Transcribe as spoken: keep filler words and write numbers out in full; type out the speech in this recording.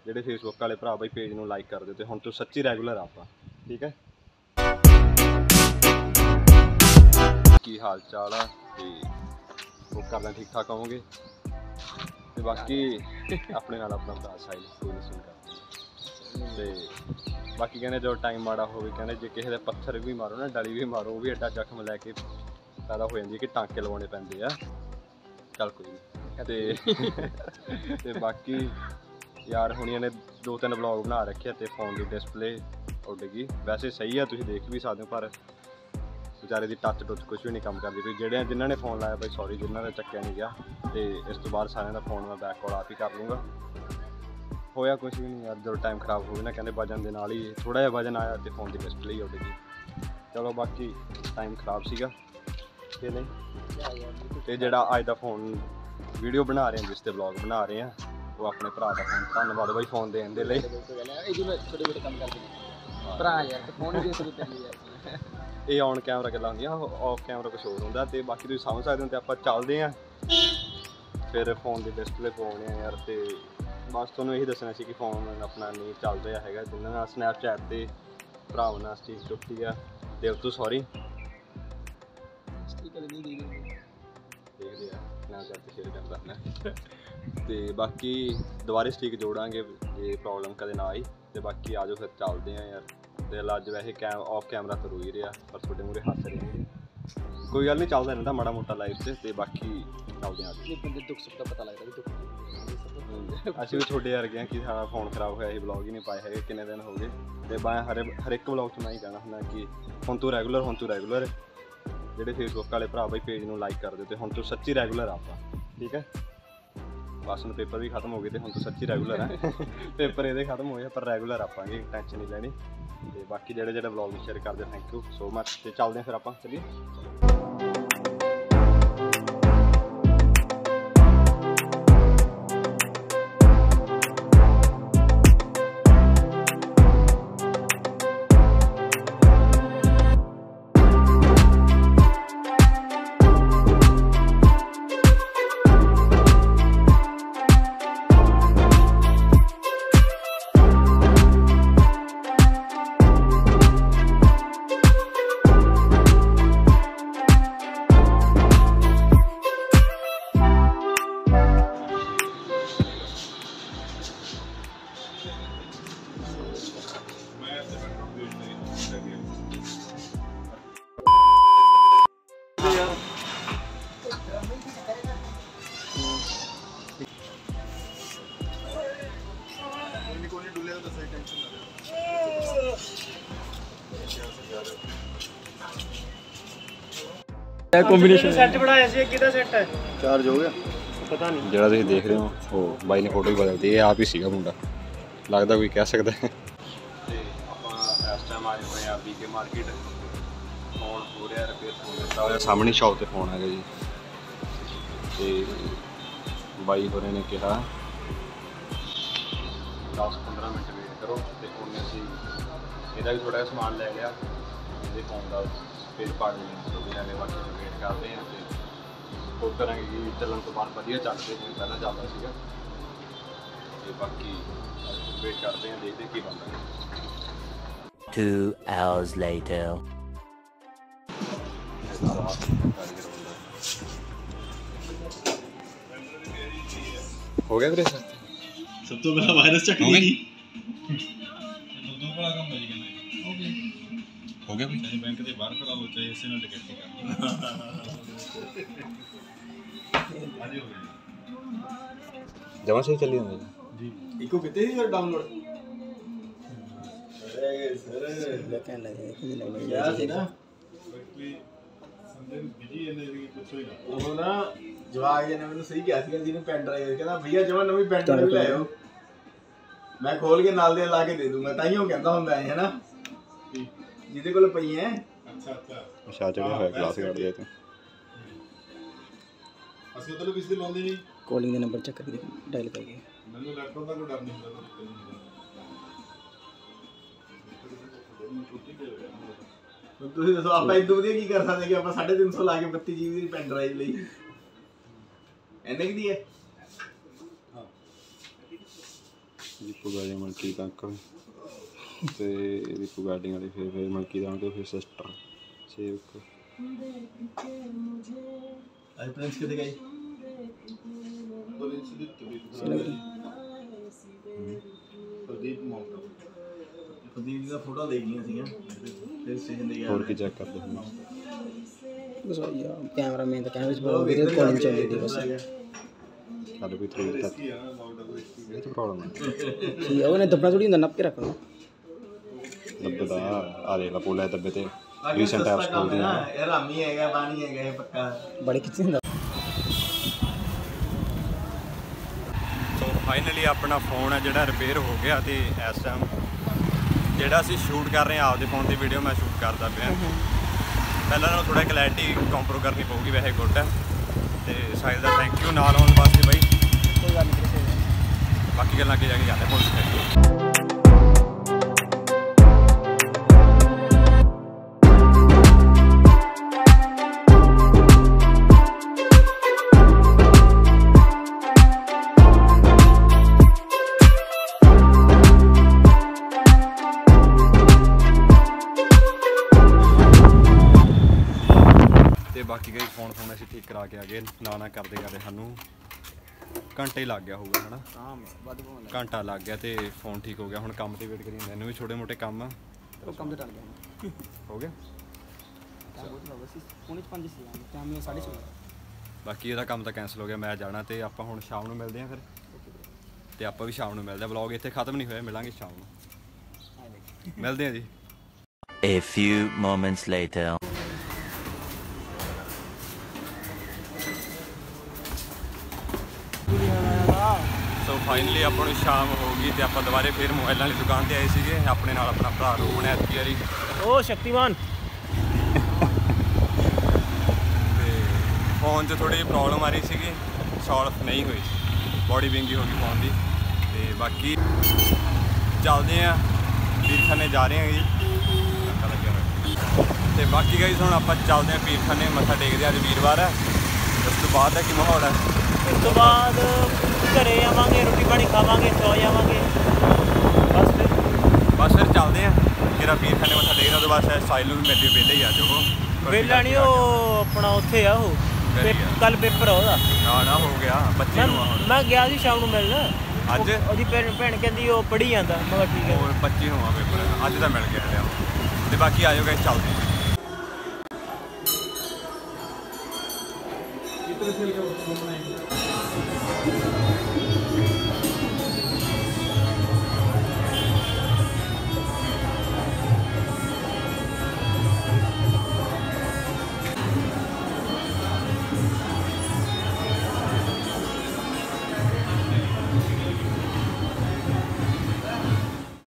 ਜਿਹੜੇ ਫੇਸਬੁੱਕ ਵਾਲੇ ਭਰਾ ਬਾਈ ਪੇਜ ਨੂੰ ਲਾਈਕ ਕਰ ਦਿਓ ਤੇ ਹੁਣ ਤੋਂ ਸੱਚੀ ਰੈਗੂਲਰ ਆਪਾਂ ਠੀਕ ਹੈ। ਕੀ ਹਾਲ ਚਾਲ ਆ ਤੇ ਉਹ ਕਰਨਾ ਠੀਕ ਠਾਕ ਹੋਵੋਗੇ ਤੇ ਬਾਕੀ ਆਪਣੇ ਨਾਲ ਆਪਣਾ ਭਰਾ ਸਾਹਿਲ ਕੋਈ ਨਹੀਂ ਸੁਣ ਕਰਦੇ ਤੇ ਬਾਕੀ ਕਹਿੰਦੇ ਜੋ ਟਾਈਮ ਮਾੜਾ ਹੋਵੇ ਕਹਿੰਦੇ ਜੇ ਕਿਸੇ ਦੇ ਪੱਥਰ ਵੀ ਮਾਰੋ ਨਾ ਡਲੀ ਵੀ ਮਾਰੋ ਉਹ ਵੀ ਐਡਾ ਜ਼ਖਮ ਲੈ ਕੇ ਪੈਦਾ ਹੋ ਜਾਂਦੀ ਹੈ ਕਿ ਟਾਂਕੇ ਲਵਾਉਣੇ ਪੈਂਦੇ ਆ। ਚੱਲ ਕੋਈ ਨਹੀਂ ਤੇ ਤੇ ਬਾਕੀ यार हुण ने दो तीन ब्लॉग बना रखे तो फोन की डिस्पले उड़ गई। वैसे सही है तुम देख भी सकते हो पर बेचारे की टच टुच कुछ भी नहीं काम करती पई। जेड़े जिन्होंने फोन लाया भाई सॉरी जिन्होंने चक्या नहीं गया तो इस तो बाद सारे का फोन मैं बैक कॉल आप ही कर लूँगा। होया कुछ भी नहीं यार जो टाइम खराब हो गया ना कहते वजन के नाल ही थोड़ा जिहा वजन आया तो फोन की डिस्पले ही उड़ गई। चलो बाकी टाइम खराब सीगा कि नहीं तो जोड़ा अज का फोन वीडियो बना रहे हैं जिस ते ब्लॉग बना रहे हैं वो अपने भरा का फोन धन्यवाद भाई फोन देने दे लई। ये ऑन कैमरा गल्लां होंदियां ऑफ कैमरा कुछ होर हुंदा ते बाकी तुसीं समझ सकदे हो। ते आपां चलदे आं फिर फोन की डिस्पले पवाउने आ यार ते बस तुहानूं यही दस्सना सी कि फोन अपना नहीं चल रहा हैगा। जिन्हां नाल स्नैपचैट ते भरावां नाल स्ट्रीक टुटी आ ते उस तो सॉरी देखदे आ स्नैपचैट ते शेयर करदा अपना ਤੇ ਬਾਕੀ ਦੁਬਾਰੇ ਸਟੀਕ ਜੋੜਾਂਗੇ ਜੇ ਪ੍ਰੋਬਲਮ ਕਦੇ ਨਾ ਆਈ ਤੇ ਬਾਕੀ ਆਜੋ ਫਿਰ ਚੱਲਦੇ ਆਂ ਯਾਰ। ਤੇ ਅੱਜ ਵੈਸੇ ਕੈਮ ਆਫ ਕੈਮਰਾ ਤਾਂ ਰੋ ਹੀ ਰਿਹਾ ਪਰ ਤੁਹਾਡੇ ਮੂਹਰੇ ਹੱਸ ਰਹੇ ਕੋਈ ਗੱਲ ਨਹੀਂ ਚੱਲਦਾ ਰਹਿੰਦਾ ਮਾੜਾ ਮੋਟਾ ਲਾਈਫ 'ਚ ਤੇ ਬਾਕੀ ਚੱਲਦੇ ਆਂ ਅੱਜ ਬੰਦੇ ਦੁੱਖ ਸੁੱਖ ਦਾ ਪਤਾ ਲੱਗਦਾ ਵੀ ਦੁੱਖ ਅਸੀਂ ਵੀ ਤੁਹਾਡੇ ਵਰਗੇ ਆ ਕਿ ਸਾਡਾ ਫੋਨ ਖਰਾਬ ਹੋਇਆ ਸੀ ਵਲੌਗ ਹੀ ਨਹੀਂ ਪਾਏ ਹੈਗੇ ਕਿੰਨੇ ਦਿਨ ਹੋ ਗਏ ਤੇ ਮੈਂ ਹਰ ਹਰ ਇੱਕ ਵਲੌਗ 'ਚ ਮੈਂ ਹੀ ਕਹਿਣਾ ਹੁੰਦਾ ਕਿ ਹੁਣ ਤੂੰ ਰੈਗੂਲਰ ਹੁਣ ਤੂੰ ਰੈਗੂਲਰ ਜਿਹੜੇ ਫੇਸਬੁੱਕ ਵਾਲੇ ਭਰਾ ਬਾਈ ਪੇਜ ਨੂੰ ਲਾਈਕ ਕਰ ਦਿਓ ਤੇ ਹੁਣ ਤੂੰ ਸੱਚੀ ਰੈਗੂਲਰ ਆਪਾਂ ਠੀਕ ਹੈ। बस में पेपर भी खत्म हो गए थे हम तो सच्ची रेगूलर है पेपर ये खत्म हो गए पर रेगूलर आपांगे टेंशन नहीं लैनी। तो बाकी जेडे जेडे ब्लॉग शेयर करते थैंक यू सो मच। तो चलते हैं फिर आप चलिए। कॉम्बिनेशन सेट बनाया सी किदा सेट है चार्ज हो गया पता नहीं ਜਿਹੜਾ ਤੁਸੀਂ ਦੇਖ ਰਹੇ ਹੋ ਉਹ ਬਾਈ ਨੇ ਫੋਟੋ ਹੀ ਬਦਲਦੀ ਇਹ ਆਪ ਹੀ ਸੀਗਾ ਮੁੰਡਾ ਲੱਗਦਾ ਕੋਈ ਕਹਿ ਸਕਦਾ ਹੈ। ਤੇ ਆਪਾਂ ਇਸ ਟਾਈਮ ਆਏ ਹੋਏ ਆ ਬੀਕੇ ਮਾਰਕੀਟ ਫੋਨ ਹੋ ਰਿਹਾ ਰਿਪੇਅਰ ਹੁੰਦਾ ਹੋਇਆ ਸਾਹਮਣੇ ਸ਼ਾਪ ਤੇ ਫੋਨ ਆ ਗਿਆ ਜੀ ਤੇ ਬਾਈ ਹੋਰੇ ਨੇ ਕਿਹਾ ਦਸ ਪੰਦਰਾਂ ਮਿੰਟ ਵੇਟ ਕਰੋ ਤੇ ਉਹਨੇ ਅਸੀਂ ਇਹਦਾ ਵੀ ਥੋੜਾ ਜਿਹਾ ਸਮਾਨ ਲੈ ਲਿਆ ਇਹਦੇ ਫੋਨ ਦਾ ਫਿਰ ਪਾੜ ਲੈਣੇ ਨੇ ਬਾਕੀ ਵੇਟ ਕਰਦੇ ਆ ਤੇ ਉਹ ਕਰਾਂਗੇ ਕਿ ਚੱਲਣ ਤੋਂ ਬਾਅਦ ਵਧੀਆ ਚੱਲਦੇ ਜਿਵੇਂ ਪਹਿਲਾਂ ਚੱਲਦਾ ਸੀਗਾ ਤੇ ਬਾਕੀ ਵੇਟ ਕਰਦੇ ਆ ਦੇਖਦੇ ਕੀ ਬਣਦਾ। Two hours later. हो गया फिर सब तो पहला वायरस चकनी थी दो बड़ा काम है जी हो गया भाई चाहे बैंक के बाहर खड़ा हो चाहे ऐसे ना टिकट करना आज हो गया जमा सही चली जाएगा जी इको कितने ही कर डाउनलोड अरे सर लगने लगे कुछ नहीं क्या थी ना कोई संदे बिजी है नहीं कुछ होई ना ਉਹ ਨਾ ਜਵਾਗ ਜੀ ਨੇ ਮੈਨੂੰ ਸਹੀ ਕਿਹਾ ਸੀਗਾ ਜਿਹਨੇ ਪੈਨ ਡਰਾਈਵ ਕਹਿੰਦਾ ਭਈਆ ਜਮਾ ਨਵੀਂ ਪੈਨ ਡਰਾਈਵ ਲੈ ਆਓ ਮੈਂ ਖੋਲ ਕੇ ਨਾਲ ਦੇ ਲਾ ਕੇ ਦੇ ਦੂੰਗਾ ਤਾਈਓ ਕਹਿੰਦਾ ਹੁੰਦਾ ਹੈ ਨਾ ਜਿਹਦੇ ਕੋਲ ਪਈ ਹੈ अच्छा अच्छा ਅੱਛਾ ਚੜਿਆ ਹੋਇਆ ਕਲਾਸ ਕੱਢ ਗਿਆ ਤੂੰ ਅਸੀਂ ਉਧਰ ਕਿਸੇ ਦੇ ਲਾਉਂਦੇ ਨਹੀਂ कॉलिंग का नंबर चेक करके डायल करके ਮੈਨੂੰ ਲੈਪਟਾਪ ਦਾ ਕੋਈ ਡਰ ਨਹੀਂ ਹੁੰਦਾ ਤੁਸੀਂ ਦੱਸੋ ਆਪਾਂ ਇਦੋਂ ਵਧੀਆ ਕੀ ਕਰ ਸਕਦੇ ਕਿ ਆਪਾਂ ਸਾਢੇ ਤਿੰਨ ਸੌ ਲਾ ਕੇ ਬੱਤੀ ਜੀ ਬੀ ਦੀ ਪੈਨ ਡਰਾਈਵ ਲਈ ਇੰਨੇ ਕਿ ਦੀ ਹੈ ਦੀਪੂ ਗਾੜੀ ਮਲਕੀ ਦਾ ਅੰਕਲ ਤੇ ਦੀਪੂ ਗਾਰਡਿੰਗ ਵਾਲੀ ਫਿਰ ਫਿਰ ਮਲਕੀ ਦਾ ਅੰਕਲ ਫਿਰ ਸਿਸਟਰ ਸੇਵਕ ਅੱਜ ਪ੍ਰਿੰਸ ਕਿੱਥੇ ਗਈ ਪ੍ਰਦੀਪ ਮੌਕਾ ਪ੍ਰਦੀਪ ਦੀ ਫੋਟੋ ਦੇਖ ਲਈਆਂ ਸੀਗੀਆਂ ਫਿਰ ਸਟੇਸ਼ਨ ਤੇ ਗਿਆ ਹੋਰ ਕੀ ਚੈੱਕ ਕਰਦੇ ਹੁੰਦੇ ਬਸ ਯਾਰ ਕੈਮਰਾ ਮੇਨ ਤਾਂ ਕੈਮਰੇ 'ਚ ਬਹੁਤ ਵਧੀਆ ਕਾਲਿੰਗ ਚੱਲਦੀ ਸੀ ਬਸ ਸਾਡੇ ਕੋਈ ਥੋੜੀ ਤੱਕ ਇਹ ਤਾਂ ਪ੍ਰੋਬਲਮ ਹੈ ਠੀਕ ਆ ਉਹਨੇ ਦੱਬਣਾ ਥੋੜੀ ਹੁੰਦਾ ਨੱਪ ਕੇ ਰੱਖਣਾ ਦੱਬੇ ਦਾ ਆ ਦੇ ਲਾ ਪੋਲਾ ਦੱਬੇ ਤੇ ਰੀਸੈਂਟ ਐਪਸ ਖੋਲਦੇ ਆ ਇਹ ਰਾਮੀ ਹੈਗਾ ਬਾਣੀ ਹੈਗਾ ਇਹ ਪੱਕਾ ਬੜੇ ਖਿੱਚੇ ਹੁੰਦਾ ਸੋ ਫਾਈਨਲੀ ਆਪਣਾ ਫੋਨ ਹੈ ਜਿਹੜਾ ਰਿਪੇਅਰ ਹੋ ਗਿਆ ਤੇ ਇਸ ਟਾਈਮ ਜਿਹੜਾ ਅਸੀਂ ਸ਼ੂਟ ਕਰ ਰਹੇ ਹਾਂ ਆਪਦੇ ਫੋਨ ਦੀ ਵੀਡੀਓ ਮੈਂ ਸ਼ੂਟ ਕਰਦਾ ਪਿਆ ਪਹਿਲਾਂ ਨਾਲੋਂ ਥੋੜਾ ਕਲੈਰਿਟੀ ਕੰਪਰੋ ਕਰਨੀ ਪਊਗੀ ਵੈਸੇ ਗੁੱਡ ਹੈ ਤੇ ਸਾਹਿਲ ਦਾ ਥੈਂਕ ਯੂ ਨਾਲ ਆਉਣ ਵਾਸਤੇ ਬਾਈ ਕੋਈ ਗੱਲ ਨਹੀਂ ਬਾਕੀ ਗੱਲਾਂ ਅੱਗੇ ਜਾ ਕੇ ਜਾਂਦੇ ਪੁਲਿਸ ਕਰੀਏ ਬਾਕੀ ਗਈ ਫੋਨ ਫੋਨ ਅਸੀਂ ਠੀਕ ਕਰਾ ਕੇ ਆ ਗਏ ਨਾ ਨਾ ਕਰਦੇ ਕਰਦੇ ਸਾਨੂੰ ਘੰਟੇ ਲੱਗ ਗਿਆ ਹੋਊਗਾ ਹਨਾ ਹਾਂ ਵੱਧ ਬਹੁਤ ਘੰਟਾ ਲੱਗ ਗਿਆ ਤੇ ਫੋਨ ਠੀਕ ਹੋ ਗਿਆ ਹੁਣ ਕੰਮ ਤੇ ਵੇਟ ਕਰੀ ਜਾਂਦੇ ਇਹਨੂੰ ਵੀ ਛੋਟੇ ਮੋਟੇ ਕੰਮ ਆ ਉਹ ਕੰਮ ਤੇ ਟਲ ਗਿਆ ਹੋ ਗਿਆ ਬਹੁਤ ਲੱਗਾ ਸੀ ਹੁਣ ਪੰਜ ਸੀ ਟਾਈਮ ਸਾਢੇ ਛੇ ਬਾਕੀ ਇਹਦਾ ਕੰਮ ਤਾਂ ਕੈਂਸਲ ਹੋ ਗਿਆ ਮੈਂ ਜਾਣਾ ਤੇ ਆਪਾਂ ਹੁਣ ਸ਼ਾਮ ਨੂੰ ਮਿਲਦੇ ਹਾਂ ਫਿਰ ਤੇ ਆਪਾਂ ਵੀ ਸ਼ਾਮ ਨੂੰ ਮਿਲਦੇ ਹਾਂ ਵਲੌਗ ਇੱਥੇ ਖਤਮ ਨਹੀਂ ਹੋਇਆ ਮਿਲਾਂਗੇ ਸ਼ਾਮ ਨੂੰ ਮਿਲਦੇ ਹਾਂ ਜੀ A few moments later so finally ਆਪਾਂ ਨੂੰ ਸ਼ਾਮ ਹੋ ਗਈ ਤੇ ਆਪਾਂ ਦੁਬਾਰੇ ਫਿਰ ਮੋਬਾਈਲਾਂ ਵਾਲੀ ਦੁਕਾਨ ਤੇ ਆਏ ਸੀਗੇ ਆਪਣੇ ਨਾਲ ਆਪਣਾ ਭਰਾ ਰੂਪ ਨੇ ਐਤਕੀ ਵਾਰੀ ਓ ਸ਼ਕਤੀਮਾਨ ਤੇ ਫੋਨ 'ਚ ਥੋੜੀ ਜਿਹੀ ਪ੍ਰੋਬਲਮ ਆ ਰਹੀ ਸੀਗੀ ਸੋਲਵ ਨਹੀਂ ਹੋਈ ਬੋਡੀ ਵਿੰਗੀ ਹੋ ਗਈ ਫੋਨ ਦੀ ਤੇ ਬਾਕੀ ਚੱਲਦੇ ਆ ਪੀਰਖਾਨੇ ਜਾ ਰਹੇ ਹਾਂ ਜੀ ਧੱਕਾ ਲੱਗਿਆ ਹੋਇਆ ਤੇ ਬਾਕੀ ਗਾਈਸ ਹੁਣ ਆਪਾਂ ਚੱਲਦੇ ਆ ਪੀਰਖਾਨੇ ਮੱਥਾ ਟੇਕਦੇ ਆ ਅੱਜ ਵੀਰਵਾਰ ਹੈ ਉਸ ਤੋਂ ਬਾਅਦ ਦਾ ਕੀ ਮਾਹੌਲ ਹੈ ਉਸ ਤੋਂ ਬਾਅਦ ਘਰੇ ਆਵਾਂਗੇ ਰੋਟੀ ਪਾਣੀ ਖਾਵਾਂਗੇ ਸੌ ਜਾਵਾਂਗੇ ਬਸ ਫਿਰ ਬਸ ਫਿਰ ਚੱਲਦੇ ਆ ਮੇਰਾ ਪੀਰਖਾਨੇ ਮੱਥਾ ਟੇਕਦਾ ਉਹਦੇ ਬਾਅਦ ਸਾਈਲ ਨੂੰ ਵੀ ਮਿਲਦੇ ਵਿਹਲੇ ਹੀ ਆ ਜਾਓ ਵੇਲਾ ਨਹੀਂ ਉਹ ਆਪਣਾ ਉੱਥੇ ਆ ਉਹ ਕੱਲ ਪੇਪਰ ਆ ਉਹਦਾ ਨਾ ਨਾ ਹੋ ਗਿਆ ਪੱਚੀ ਨੂੰ ਆ ਹੁਣ ਮੈਂ ਗਿਆ ਸੀ ਸ਼ਾਮ ਨੂੰ ਮਿਲਣ ਅੱਜ ਉਹਦੀ ਭੈਣ ਭੈਣ ਕਹਿੰਦੀ ਉਹ ਪੜ੍ਹੀ ਜਾਂਦਾ ਮੈਂ ਕਿਹਾ ਠੀਕ ਹੈ ਹੋਰ ਪੱਚੀ ਨੂੰ ਆ ਪੇਪਰ ਅੱਜ ਤਾਂ ਮਿਲ ਗਿਆ ਹਲਿਆ ਤੇ ਬਾਕੀ ਆ ਜਾਓ ਗਾਇਸ ਚੱਲਦੇ ਆ इतने खेल के